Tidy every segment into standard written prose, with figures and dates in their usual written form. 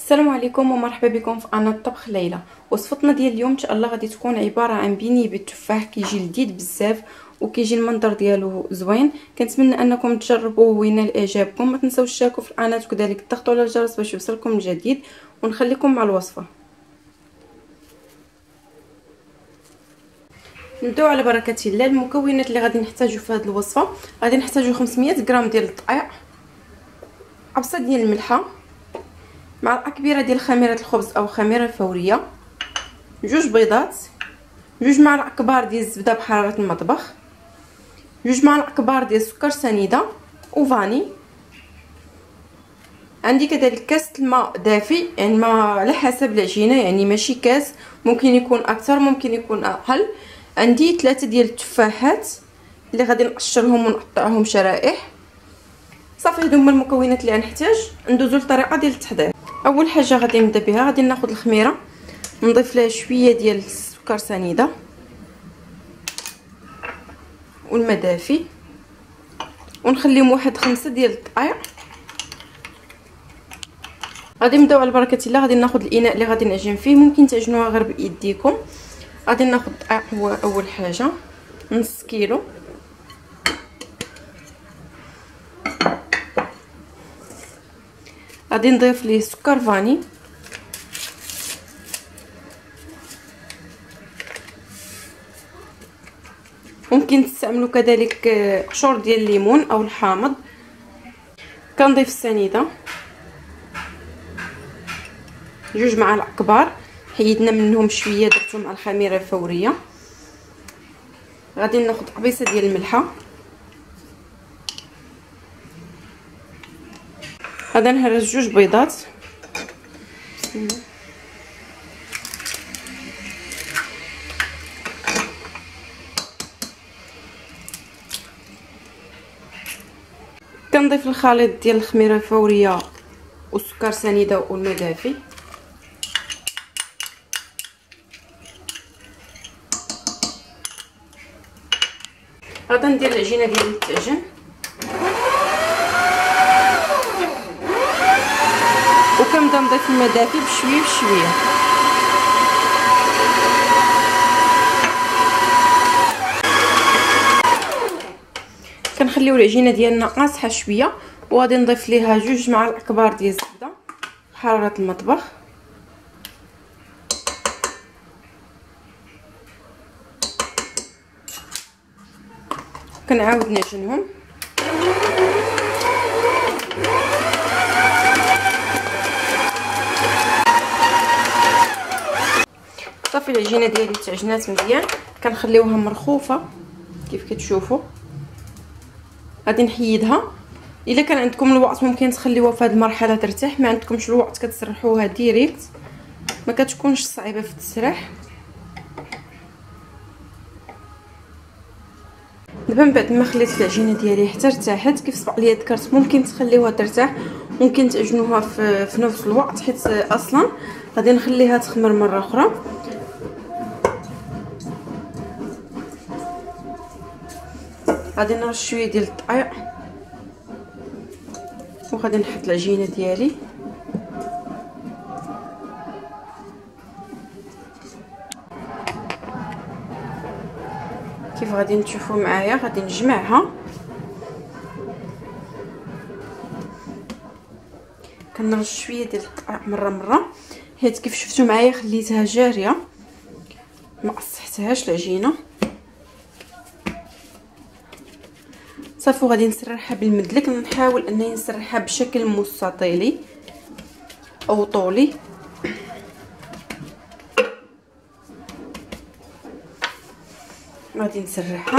السلام عليكم ومرحبا بكم في قناه طبخ ليلى. وصفتنا ديال اليوم ان شاء الله غادي تكون عباره عن بيني بالتفاح، كيجي لذيذ بزاف وكيجي المنظر ديالو زوين. كنتمنى انكم تجربوه وينال اعجابكم. ما تنساوش تشاركوا في القناه وكذلك تضغطوا على الجرس باش يوصلكم الجديد، ونخليكم مع الوصفه. نبداو على بركه الله. المكونات اللي غادي نحتاجو في هذه الوصفه: غادي نحتاجو 500 غرام ديال الدقيق، عبصه ديال الملحه، معلقه كبيره ديال خميره الخبز او خميره فوريه، جوج بيضات، جوج معالق كبار ديال الزبده بحراره المطبخ، جوج معالق كبار ديال السكر سنيده وفاني. عندي كذلك كاس الماء دافي، يعني ما على حسب العجينه، يعني ماشي كاس، ممكن يكون اكثر ممكن يكون اقل. عندي 3 ديال التفاحات اللي غادي نقشرهم ونقطعهم شرائح. صافي هادو هما المكونات اللي غنحتاج. ندوزو للطريقه ديال التحضير. اول حاجه غادي نبدا بها، غادي ناخذ الخميره نضيف لها شويه ديال السكر سنيده والماء دافي، ونخليهم واحد 5 ديال الدقائق. غادي نبداو على بركه الله. غادي ناخذ الاناء اللي غادي نعجن فيه، ممكن تعجنوها غير بايديكم. غادي ناخذ الدقيق هو اول حاجه، نص كيلو. غادي نضيف ليه سكر فاني، ممكن تستعملوا كذلك قشور ديال الليمون او الحامض. كنضيف السنيده، جوج معالق كبار حيدنا منهم شويه درتهم مع الخميره الفوريه. غادي ناخذ قبيصه ديال الملحه، غادي نهرس جوج بيضات، كنضيف الخليط ديال الخميره الفوريه والسكر سنيده والماء دافي. غادي ندير العجينه ديال الطاجن، وكنبدا نضيف الماء دافي بشويه بشويه. كنخليو العجينه ديالنا قاصحه شويه، وغادي نضيف ليها جوج معالق كبار ديال الزبده بحراره المطبخ. كنعاود نعجنهم. صافي العجينه ديالي تعجنات مزيان، كنخليوها مرخوفه كيف كتشوفوا. غادي نحيدها. الا كان عندكم الوقت ممكن تخليوها في هذه المرحله ترتاح، ما عندكمش الوقت كتسرحوها ديريكت، ما كتكونش صعيبه في التسريح. دابا من بعد ما خليت العجينه ديالي حتى ارتاحت كيف سبق لي ذكرت، ممكن تخليوها ترتاح، ممكن تعجنوها في نفس الوقت، حيت اصلا غادي نخليها تخمر مره اخرى. غادي نرش شويه ديال الدقيق، وغادي نحط العجينه ديالي. كيف غادي تشوفوا معايا غادي نجمعها. كنرش شويه ديال الدقيق مره حيت كيف شفتوا معايا خليتها جاريه، ما قصحتهاش العجينه. صافي غادي نسرحها بالمدلك، نحاول انني نسرحها بشكل مستطيلي او طولي. غادي نسرحها.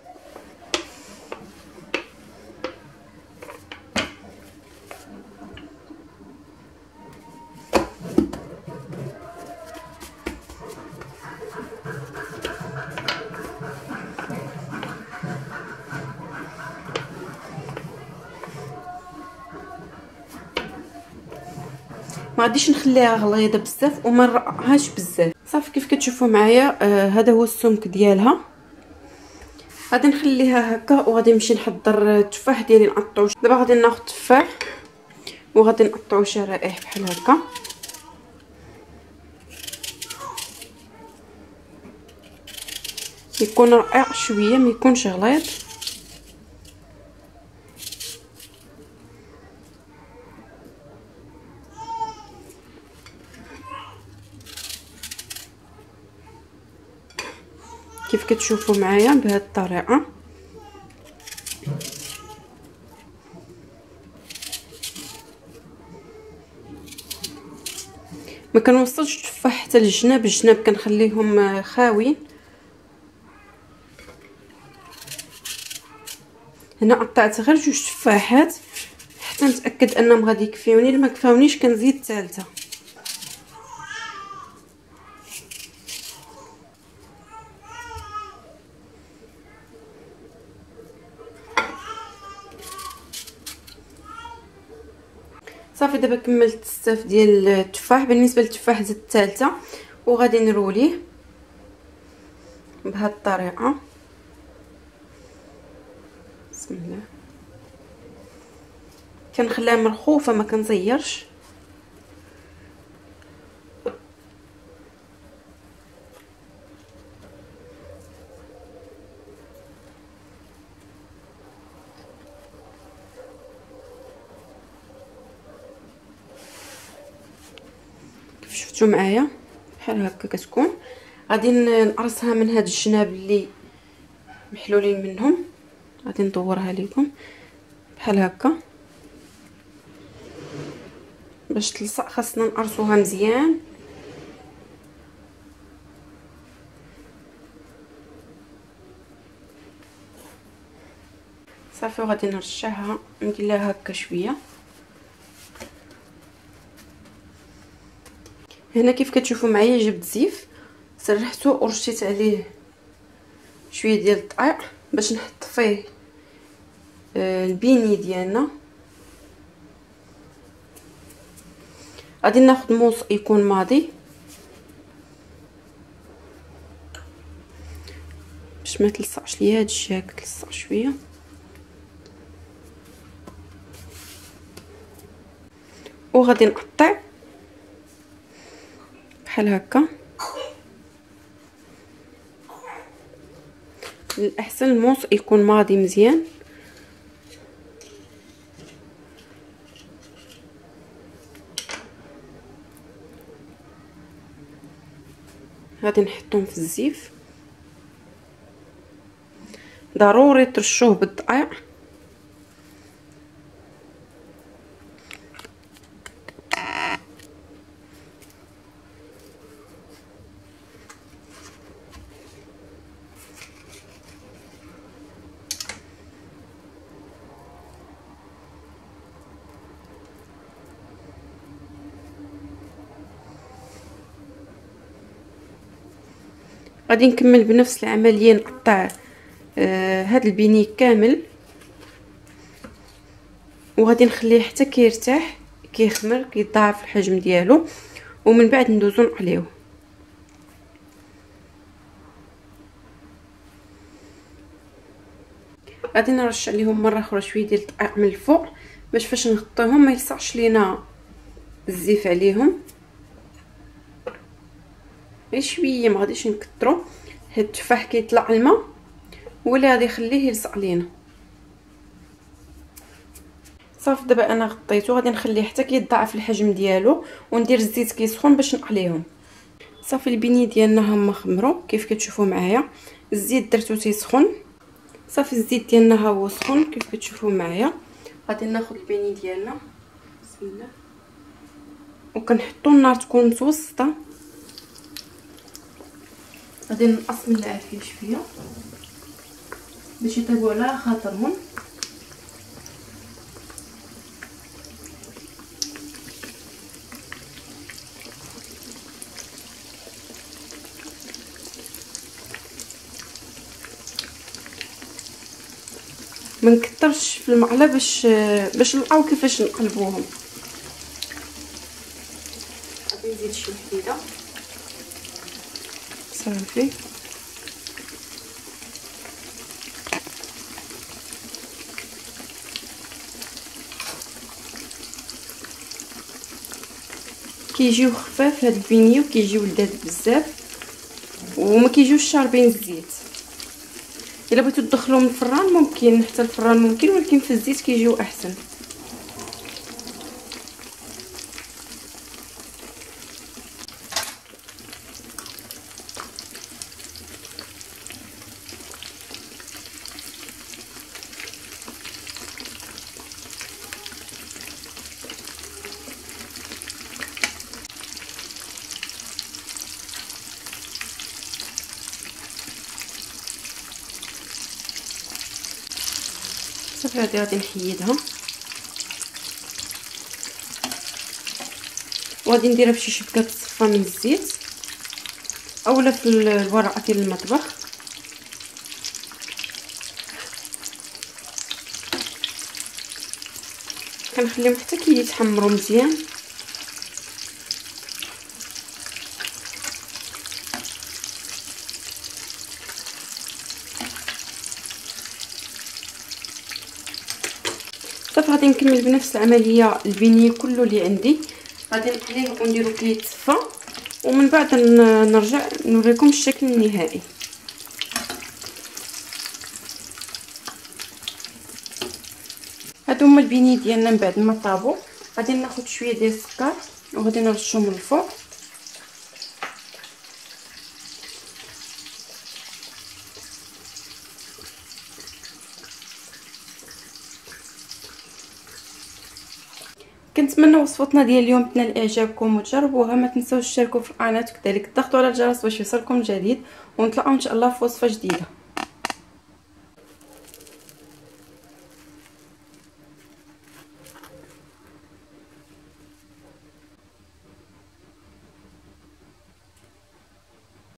ما غاديش نخليها غليظه بزاف وما نرقعهاش بزاف. صافي كيف كتشوفوا معايا هذا هو السمك ديالها. غادي نخليها هكا، وغادي نمشي نحضر التفاح ديالي نقطعو. دابا غادي ناخذ تفاح وغادي نقطعو شرائح بحال هكا. يكون رقيق شويه، ما يكونش غليظ. كيف كتشوفوا معايا بهذه الطريقه. ما كنوصلش التفاح حتى للجناب، الجناب كنخليهم خاويين. هنا قطعت غير 2 تفاحات حتى نتاكد انهم غادي يكفيوني. الا ما كفاونيش كنزيد الثالثه. صافي دابا كملت الصف ديال التفاح. بالنسبه للتفاح زدت الثالثه وغادي نروليه بهذه الطريقه. بسم الله. كنخليها مرخوفه ما كنزيرش. كيف شفتوا معايا بحال هكا كتكون. غادي نقرصها من هاد الجناب اللي محلولين منهم. غادي ندورها لكم بحال هكا. باش تلصق خاصنا نقرصوها مزيان. صافي وغادي نرشعها، ندير لها هكا شويه. هنا كيف كتشوفوا معايا جبت زيف سرحته ورشيت عليه شويه ديال الدقيق باش نحط فيه البيني ديالنا. غادي ناخذ موس يكون ماضي باش ما تلصقش ليا هادشي. هكا تلصق شويه وغادي نقطع بحال هكا. الاحسن الموس يكون ماضي مزيان. غادي نحطهم في الزيف. ضروري ترشوه بالدقيق. غادي نكمل بنفس العمليه. نقطع هذا البيني كامل وغادي نخليه حتى كيرتاح كيخمر كيضاعف الحجم ديالو ومن بعد ندوزو نقليوه. غادي نرش عليهم مره اخرى شويه ديال الدقيق من الفوق باش فاش نغطيهم ما يلصقش لينا الزيف عليهم. غير شويه ما غاديش نكثروا. هاد التفاح كيطلع الماء ولا غادي يخليه يلصق لينا. صافي دابا انا غطيته. غادي نخليه حتى كيضاعف الحجم ديالو وندير الزيت كيسخن باش نقليهم. صافي البيني ديالنا هما خمروا كيف كتشوفوا معايا. الزيت درتو تيسخن. صافي الزيت ديالنا ها هو سخن كيف كتشوفوا معايا. غادي ناخذ البيني ديالنا بسم الله وكنحطوا النار تكون متوسطه. غادي نقص من العافيه شويه باش يطيبوا على خاطرهم. ما نكثرش في المقله باش نلقاو كيفاش نقلبوهم. غادي نزيد شي حديده صافي. كيجيو خفاف هاد البيني وكيجيو لذاذ بزاف وما كيجيوش شاربين الزيت. الا بغيتو تدخلوهم الفران ممكن، حتى الفران ممكن، ولكن في الزيت كيجيو احسن. صافي هادي غادي نحيدها وغادي نديرها فشي شبكه تصفى من الزيت اولا في الورقه ديال المطبخ. كنخليهم حتى كيتحمروا مزيان. صافي غادي نكمل بنفس العمليه البيني كله اللي عندي، غادي نقليه ونديرو كيتصفى ومن بعد نرجع نوريكم الشكل النهائي. هادو هما البيني ديالنا من بعد ما طابو. غادي ناخذ شويه ديال السكر وغادي نرشهم من الفوق. كنتمنى وصفتنا ديال اليوم تنال اعجابكم وتجربوها. ما تنساوش تشتركوا في القناه وكذلك تضغطوا على الجرس باش يوصلكم الجديد، ونتلاقاو ان شاء الله في وصفه جديده.